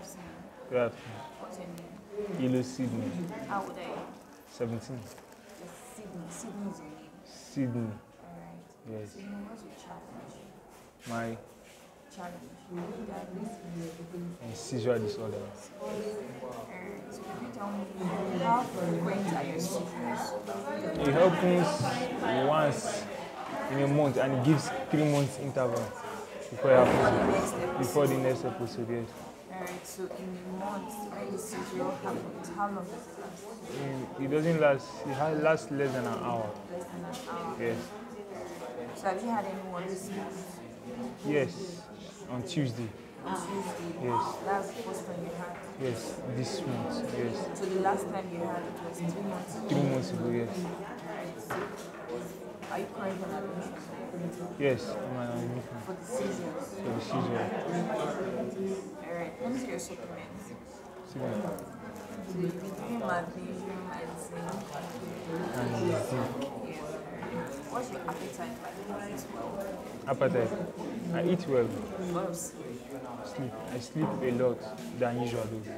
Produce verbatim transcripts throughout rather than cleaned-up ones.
afternoon. Good afternoon. What's your name? Ilo Sydney. How old are you? seventeen. Sydney. Sydney is your name. Sydney. Alright. Yes. So, you know, what's your challenge? My Challenge. Diabetes. uh, seizure disorder. Alright. So, can you tell me how frequent are your seizures? It happens once in a month and it gives three months interval before it happens. Before the next episode, yes. Alright, so in a month, when the seizure happens, how long does it last? It, it doesn't last, it has, lasts less than an hour. Less than an hour. Yes. So have you had anyone this month? Yes, on Tuesday. On Tuesday? Yes. That's the first time you had? Yes, this month, yes. So the last time you had it was three months ago? Three months ago, yes. Alright, so are you currently on admission? Yes, I'm on admission. For the seizures? For the seizure. Alright, what is your supplements? Seizure. So you've been doing magnesium and zinc? And zinc. Yeah. What's your appetite like as well? Appetite. I eat well. A lot of sleep. Sleep. I sleep a lot than usual though.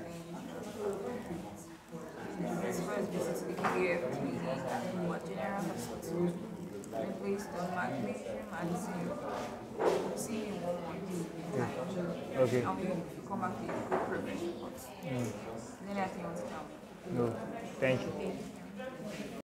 As far as basically give what general hospital based on magnesium and zinc. See you in one month. Yeah. Okay. And we come back with a good progress report. Mm. Is there anything you want to tell me? No. Thank you. Thank you.